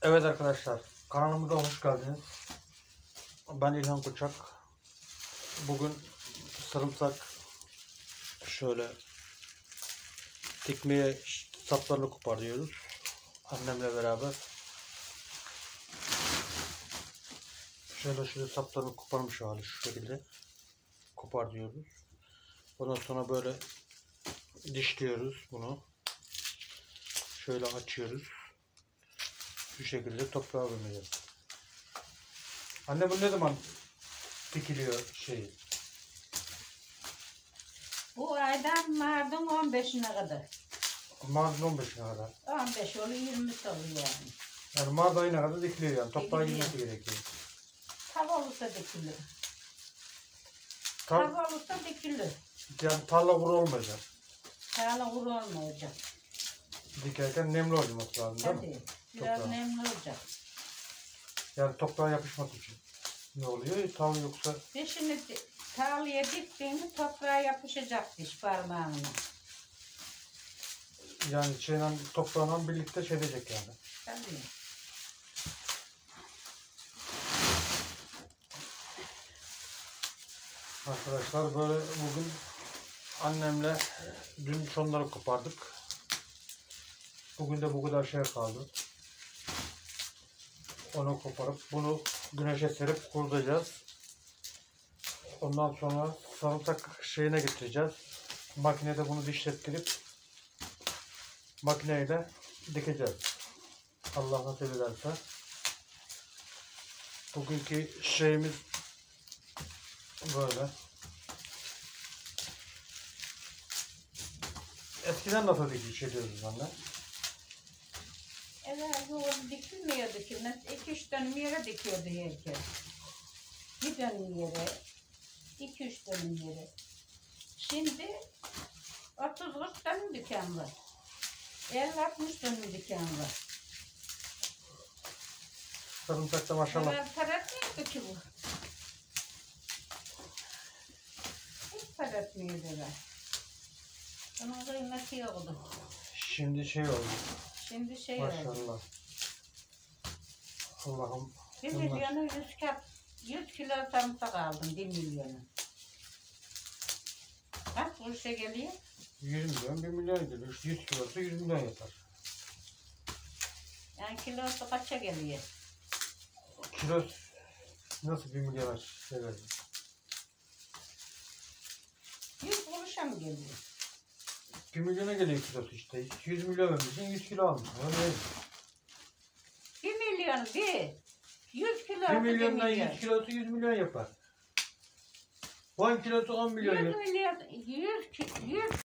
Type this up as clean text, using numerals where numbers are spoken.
Evet arkadaşlar, kanalımıza hoş geldiniz. Ben İlhan Koçak. Bugün sarımsak şöyle dikmeye saplarını koparıyoruz. Annemle beraber. Şöyle saplarını koparmış hali şu şekilde koparıyoruz. Ondan sonra böyle dişliyoruz bunu. Şöyle açıyoruz. Şu şekilde toprağa gömeceğiz. Anne bu ne zaman dikiliyor şey? Bu aydan Mart'ın 15'ine kadar. Mart'ın 15'ine kadar. 15 oluyor 20'si oluyor yani. Yani Mart ayına kadar dikiliyor yani. Toprağa Dikiliyor. girmesi gerekiyor. Tav olursa dikilir. Tam, Tav olursa dikilir. yani tarla kuru olmayacak. Tarla kuru olmayacak. Dikerken nemli olması lazım değil mi? Tabii. Biraz Toprağa. nemli olacak. Yani toprağa yapışmak için. Ne oluyor? Tam yoksa Dişini tarlaya diktiğinde toprağa yapışacak diş parmağına. yani şeyle toprağla birlikte şey edecek yani. Tabii. Arkadaşlar böyle bugün annemle dün şunları kopardık. Bugün de bu kadar şey kaldı. Onu koparıp bunu güneşe serip kurutacağız. Ondan sonra sarımsak şeyine getireceğiz. Makinede bunu dişlettirip makineyle dikeceğiz. Allah nasip ederse. Bugünkü şeyimiz böyle. Eskiden nasıl dikiş ediyoruz anne? Evet, doğru dikilmiyordu ki. 2-3 dönüm yere dikiyordu herkes. Bir dönüm yere, 2-3 dönüm yere. Şimdi 30-40 dönüm diken var. 50-60 dönüm diken var. Sarımsak da maşallah. Evet, para etmiyordu ki bu. Hiç para etmiyordular. Bunun kıymeti yoktu. Şimdi şey oldu. Şimdi şey oldu. Maşallah. Allah'ım. 1 milyonu 100 kilo sarımsak aldım. 1 milyonu. Kaç kuruşa geliyor? 100 milyon, 1 milyon ediyor. 100 kilosu 100 milyon yapar. Yani kilosu kaça geliyor? Kilo nasıl 1 milyona şey verir? 100 kuruşa mı geliyor? 1 milyona geliyor kilosu işte. 100 milyon vermişsin, 100 kilo almışsın. Öyle değil. 1 milyon değil. 100 kilo. 1 milyondan 100 kilosu 100 milyon yapar. 10 kilosu 10 milyon 100 yapar. milyon, 100